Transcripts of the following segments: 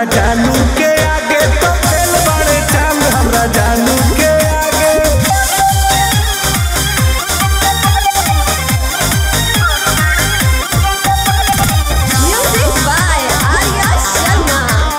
हमरा जानू के आगे तो फेल बड़े चांद हमरा जानू के आगे। Music by Arya Sharma।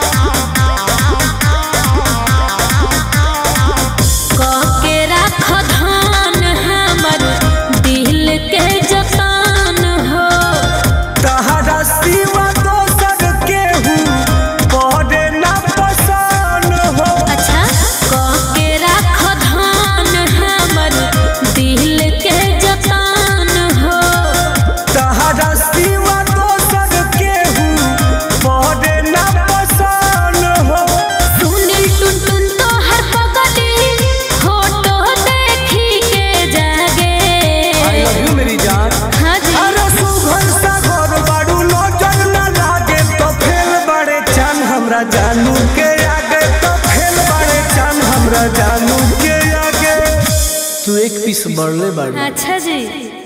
के राख धान हमर दिल के जतान हो। तहरा सिवा दोसर केहू पड़े ना पसान हो। अच्छा के राख धान हमर दिल के जतान हो। तहरा सिवा दोसर केहू पड़े ना पसान हो। सुनील टुनटुन तो हर पगली फोटो देखी के जागे। I love you मेरी जान। हाँ जी अरे सुघर सा घर बाड़ू नजर ना लागे तो फेल बड़े चांद हमरा जानू के आगे तो फेल बड़े चांद हमरा जानू के आगे। तू एक पीस बढ़ले बाड़ू। अच्छा जी।